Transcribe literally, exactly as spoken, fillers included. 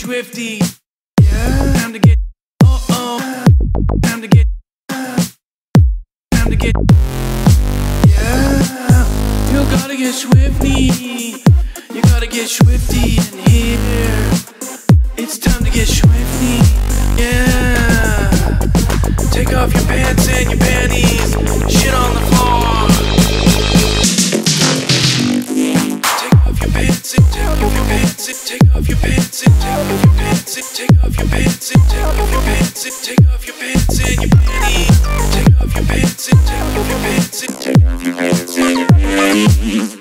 swifty. Yeah, time to get. Oh oh. Time to get. Time to get. Yeah, you gotta get swifty. You gotta get swifty in here. It's time to get swifty. Yeah. Take off your pants and your panties. Shit on the floor. Take off your pants and take off your pants and take off your pants and take off your pants and take off your pants and take off your pants and take off your pants and your panties. Take off your pants and take off your pants and take off your pants and your panties.